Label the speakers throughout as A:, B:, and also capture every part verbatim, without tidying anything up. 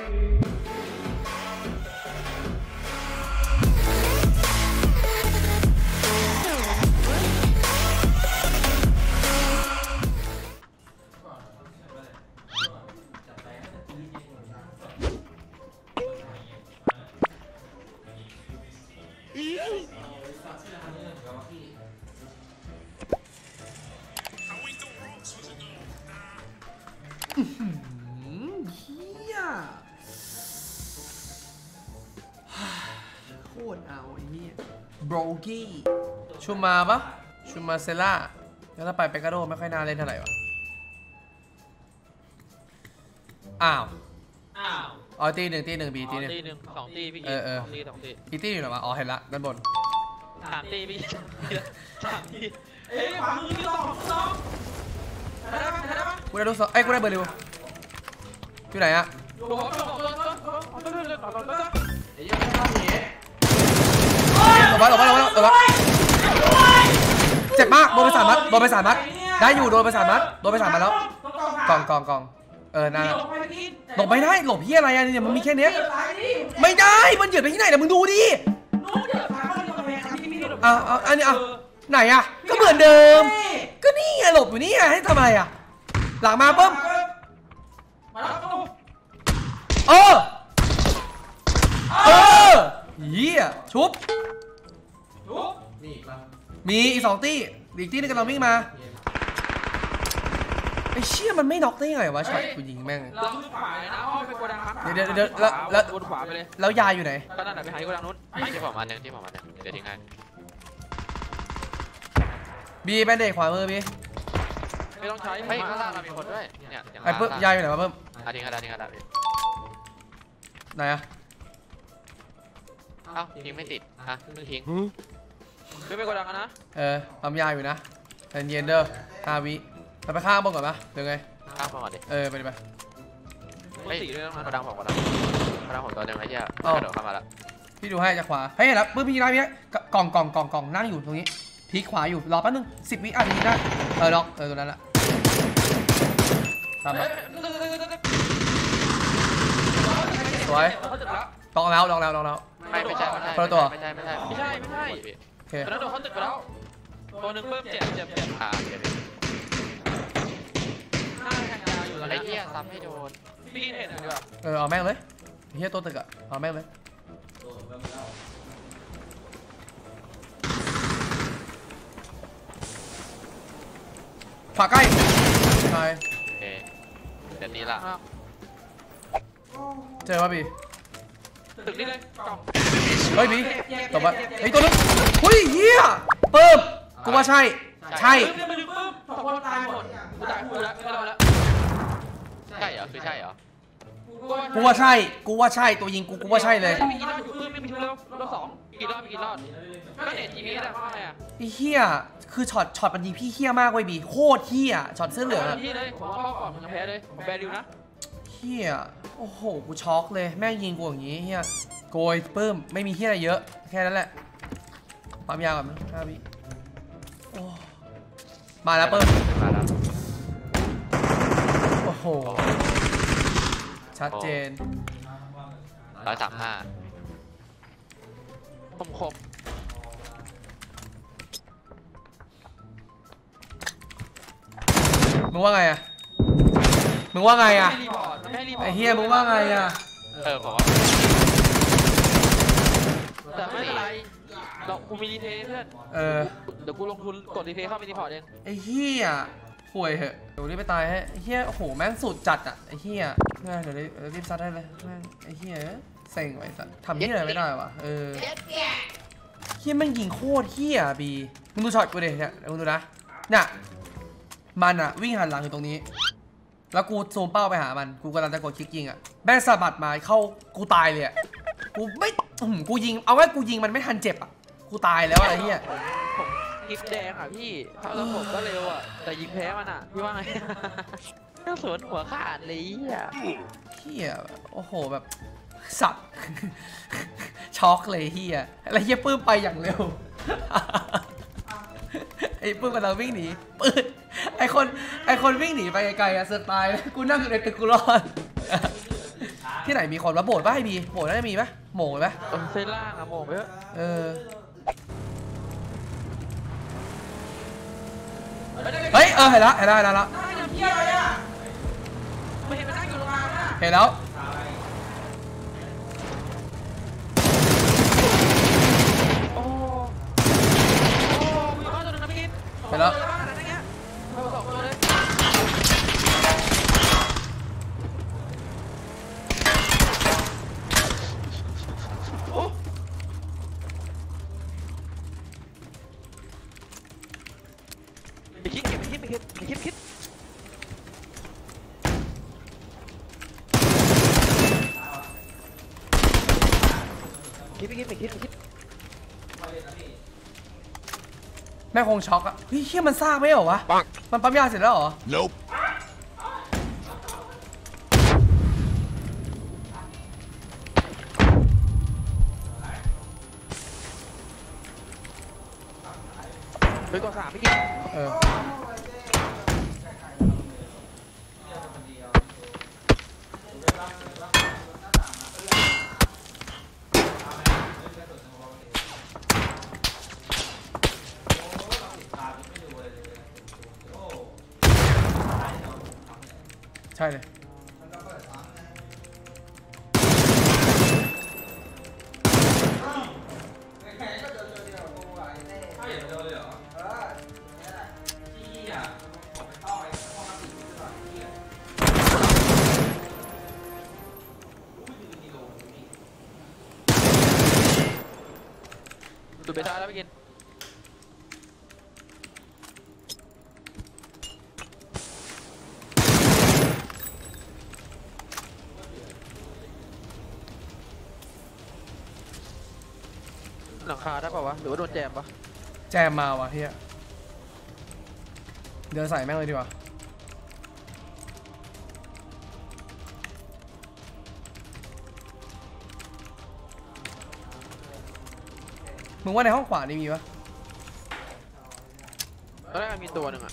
A: เฮียโคตรเอาไอ้เหี้ยโบรกี้ชูมาปะชูมาเซล่าแล้วถ้าไปเปกาโดไม่ค่อยน่าเล่นเท่าไหร่วะอ้าว
B: อ้าว
A: อ๋อตีหนึ่งตีหนึ่งบีตีหนึ่ง
B: ตีหนึ่งสองตีพี่กิ๊กสองตีสองตี
A: อีตีอยู่หรอวะอ๋อเห็นละด้านบน
B: สามตีพี่สามตีเอ้ยขวามือพี่สองสองได้ปะได้ปะ
A: กูได้ดูสองเอ้ยกูได้เบอร์ริวอยู่ไหนอะ
B: โดนโดนโดนโดนโดนโดนโดนโดนโดนโดนไอ้ยังไม่ทำอย่างนี้
A: หลบไปหลบไปหลบไปหลบไปเจ็บมากโดนไปสามนัดโดนไปสามนัดได้อยู่โดนไปสามนัดโดนไปสามนัดแล้วกองกองกองเออน่าหลบไม่ได้หลบเฮียอะไรอะเนี่ยมันมีแค่เนี้ยไม่ได้มันเหยียบไปที่ไหนแต่มึงดูดิอ่ะอ่ะอันนี้อ่ะไหนอ่ะก็เหมือนเดิมก็นี่ไงหลบอยู่นี่ไงให้ทำไมอ่ะหลังมาปุ๊บเออเออเฮียชุบมีอีกสองตี้อีกตี้นึงกำลังวิ่งมาไอ้เชี่ยมันไม่น็อกได้ไงวะช็อตกูยิงแม่ง
B: เราขึ้นขวาเลยนะอ้อมไปกดดังครับ
A: เดี๋ยวเดี๋ยวแล้วแล้ว
B: วนขวาไปเลย
A: แล้วยาอยู่ไหน
B: ก็นั่นแหละไปหากดดังนู้น
C: ที่ผมมาหนึ่งที่ผมมาหนึ่งเดี๋ยวทิ้งให้
A: บีเป็นเด็กขวามือบี
B: ไม่ต้องใช้
C: ไม่ข้างล่างเรามีคนด้วยเนี่ย
A: ไอ้เพิ่มยาอยู่ไหนวะเพิ่ม
C: อ่ะทิ้งกันแล้วทิ้งกันแล้ว
A: ไหนอะ
C: เอ้าทิ้งไม่ติดอ่ะเพิ่งทิ้ง
B: ไม่ไปกดดังนะ
A: เออปั๊มยาอยู่นะเย็นเย็นเด้อห้าวิเราไปข้างบนก่อนปะเดี๋ยวไง
C: ข้างบนก่อนดิ
A: เออไปดิไป
B: ไม่ตีด้วยนะ
C: กดดังผมกดดังกดดังผมตัวหนึ่งไอ้เหี้ยกระโดดเข้ามาแล้ว
A: พี่ดูให้จากขวาเฮ้ยแล้วปื้มพี่ได้พี่กล่องกล่องกล่องกล่องนั่งอยู่ตรงนี้พีขวาอยู่รอแป๊บนึงสิบวิอาจจะยิงได้เออล็อกเออตรงนั้นแหละตามมาสวยลองแล้วลองแล้วลองแล้ว
C: ไม่ไม่ใช่ไม่ใช่
A: ตัว
C: ไม่ใช่ไม่ใช่
B: ไม่ใช่ไม่ใช่
A: โอเค
B: แล้วโดนเขาตึกไปแล้วตัวหนึ่งเพิ่มเจ็บเจ็บเจ็บ
C: อ่าเจ็บ
B: ห้าแทงยาวอยู่แล้ว
C: ไอ้เหี้ยซ้ำให้โดน
B: พี่เห็นดีกว่า
A: เออเอาแม่งเลยเฮียตัวตึกอะเอาแม่งเลยขวาใกล้ใช่
C: เอเดี๋ยวนี้ละ
A: เจอป่ะบี
B: ตึกนี้เลยกล่อง
A: เฮ้ยบีตบไปเฮ้ยตัวนึงเฮ้ยเฮียเพิ่มกูว่าใช่ใช่
B: สองคนตายหมดกูตายกูแล้วไม่รอแล้ว
C: ใช่เหรอคือใช่เหรอ
A: กูว่าใช่กูว่าใช่ตัวยิงกูกูว่าใช่เลย
B: ไม่มีรอดอยู่ปื้มไม่มีรอดรอดสองกี่รอดกี่รอดก็เห็นจีพีได้เพราะอะไรอ่ะ
A: ไอ้เฮียคือช็อตช็อตมันยิงพี่เฮียมากเว้ยบีโคตรเฮียช็อตเสื้อเหลืองอะ
B: ที่เลยผมเข้าก่อนมันจะแพ้เลยผมแพ้ดิวนะ
A: เฮียโอ้โหกูช็อกเลยแม่งยิงกูอย่างงี้เฮียโกยปื้มไม่มีเฮียอะไรเยอะแค่นั้นแหละปั๊มยาก่อนมั้ยห้าวิมาแล้วปื้ม
C: มาแล้ว
A: โอ้โหชัดเจน
C: ร้อยสามห้า
B: คมคม
A: มึงว่าไงอะมึงว่าไงอะไอ้เฮียมึงว่าไงอะ
C: เออผมว่า
B: แต่ไม่เป็นไรเรากูมีรีเทเพื่อน
A: เออ
B: เดี๋ยวกูลงทุนกดรีเทเข้าไปรีพอร์ตเอง
A: ไอ้เฮียป่วยเหอะเดี๋ยวรีบไปตายให้ไอ้เฮียโอ้โหแม่งสุดจัดอะไอ้เฮียเดี๋ยวรีบซัดได้เลยแม่งไอ้เฮียเซ็งไว้สัตว์ทำที่ไหนไม่ได้วะเออเฮียแม่งยิงโคตรเฮียบีมึงดูช็อตกูดิเนี่ยมึงดูนะเนี่ยมันอะวิ่งหันหลังอยู่ตรงนี้แล้วกูซูมเป้าไปหามันกูกำลังจะกดคลิกยิงอะแม่งสะบัดมาเข้ากูตายเลยอะกูไม่กูยิงเอาไว้กูยิงมันไม่ทันเจ็บอะกูตายแล้วอะไรเฮีย
B: ยิงแดงอ่ะพี่ถ้าเราผมก็เร็วอ่ะแต่ยิงแพ้มันอ่ะพี่ว่าไงก็สวนหัวขาดเลยอ่ะ
A: เฮียโอ้โหแบบสับช็อกเลยเฮียอะไรเฮียปื้มไปอย่างเร็วไอ้ปื้มกำลังวิ่งหนีปื้มไอ้คนไอ้คนวิ่งหนีไปไกลๆอะเสือกตายกูนั่งอยู่ในตึกกูรอดที่ไหนมีคนวะโบสถ์ป่ะให้บีโบสถ์น่าจะมีป่ะโหม่ป่ะ
B: เออเส้นล่างอะโมงไปเถอะ
A: เออเฮ้ยเออเห็นแล้วเห็นแล้วเห็นแล้ว
B: ไม่เห็นมันนั่งอยู่โรงงานนะ
A: เห็นแล้ว
B: โอ้โหมีบ้านตัวนึงนะพี่กิน
A: เห็นแล้ว
B: บ้านอะไรเงี้ยสองตัวเลยโอ้ไปคิดเก็บไปคิดไปคิดไปคิดคิดคิดไปคิดไปคิดไปคิด
A: แม่คงช็อกอะเฮ้ยเชี่ยมันซากไม่เหรอวะมันปั๊มยาเสร็จแล้วเหรอ
D: Nope.
B: ไปก่อนสามพี่กิน
A: เออใช่เลย
B: ดูไปได้แล้วพี่กินหลังคาได้ป่าววะหรือว่าโดนแจมปะ
A: แจมมาวะเฮียเดินใส่แม่งเลยดีกว่ามึงว่าในห้องขวานี่มีปะ
B: ตอนแรกมันมีตัวหนึ่งอะ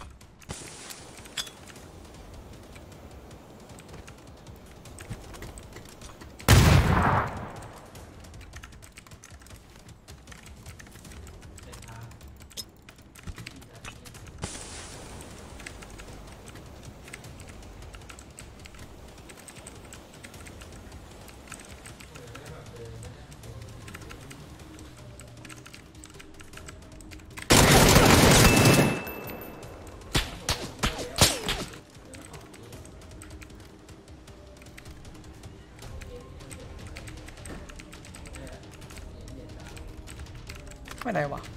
A: ไม่ไหนวะ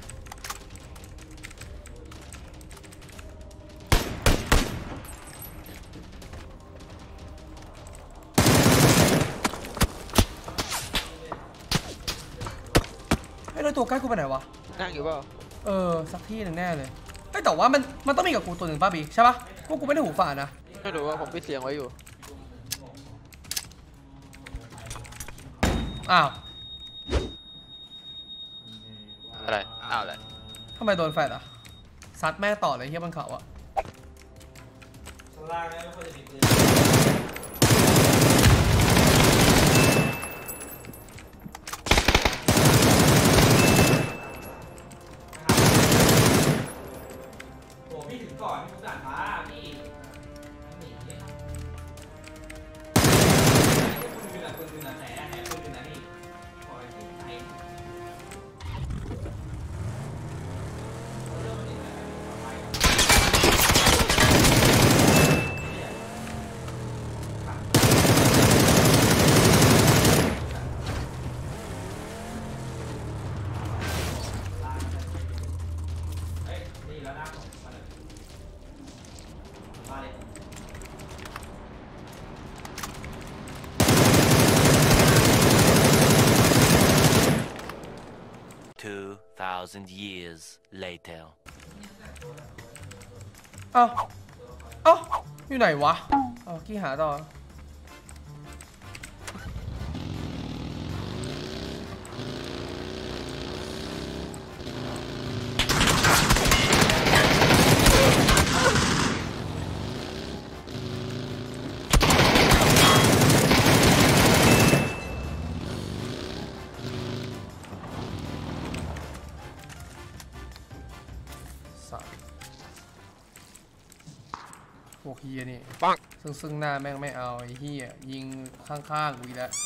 A: ไอ้ยแล้วตัวใกล้กูไปไหนวะ
B: นั่งอยู่เปล่า
A: เออสักที่หนึ่งแน่เลยเฮ้ยแต่ว่ามันมันต้องมีกับกูตัวหนึ่งป่ะบีใช่ปะพวกกูไม่ได้หูฝาดนะ
B: ไม่รู้ว่าผมปิดเสียงไว้อยู่
A: อ้าว
C: อะไรอ้าวอะไร
A: ทำไมโดนแฟดอ่ะซัดแม่งต่อเลยเฮียบนเขาอ่ะ
D: Two thousand years later.
A: เอ้าเอ้าอยู่ไหนวะเอ้ากี้หาต่อฮียนี่
C: ปัง
A: ซึ่งซึ่งหน้าแม่งไม่เอาไอ้เฮียยิงข้างๆกูอีกแล้ว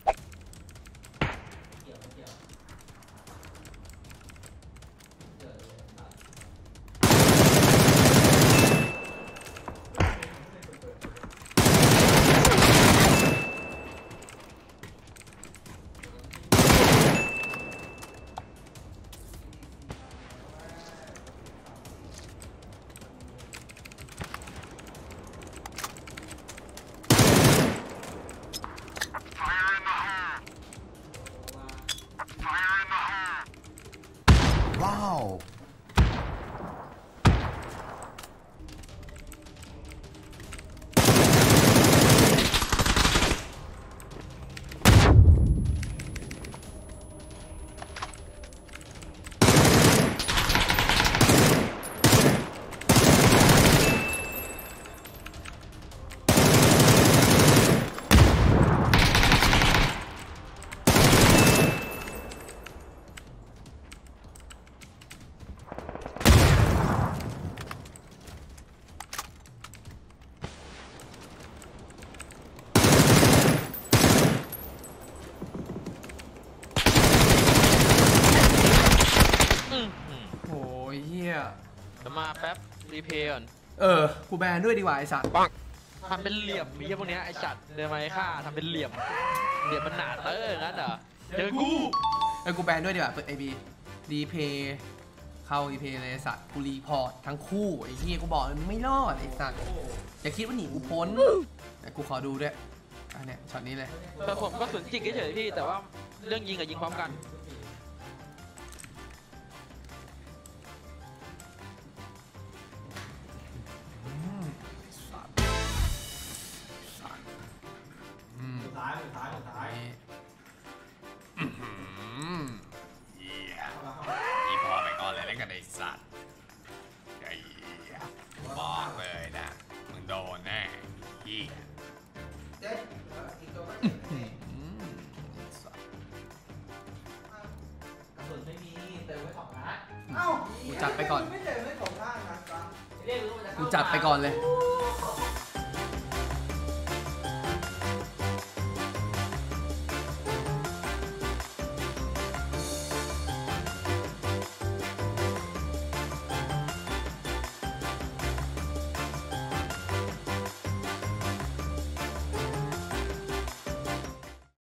A: ว้าว โอ้ยเฮีย
B: เดี๋ยวมาแป๊บรีเพย์ก่อน
A: เออ กูแบนด้วยดีกว่าไอสัตว์
B: ทำเป็นเหลี่ยมมีพวกเนี้ยไอ้สัตว์เดินมาให้ฆ่าทำเป็นเหลี่ยมเหลี่ยมมันหนาเตอร์งั้นเหรอเจอกู
A: เออ กูแบนด้วยดีกว่าเปิดไอบีรีเพย์เข้ารีเพย์เลยไอ้สัตว์ กูรีพอร์ตทั้งคู่ไอ้เฮียกูบอกเลยมึงไม่รอดไอสัตว์ อย่าคิดว่าหนีกูพ้น แต่กูขอดูด้วยอันเนี้ยช็อตนี้เลย
B: แต่ผมก็สนจริงเฉยๆพี่แต่ว่าเรื่องยิงกับยิงพร้อมกัน
A: สุดท้ายสุดท้ายสุดท้ายเหี้ยนี่พอไปก่อนเลยแล้วกันไอ้สัตว์ไอ้เหี้ยบอกเลยนะมึงโดนแน่เหี้ยกูจัดไปก่อนกูจัดไปก่อนเลย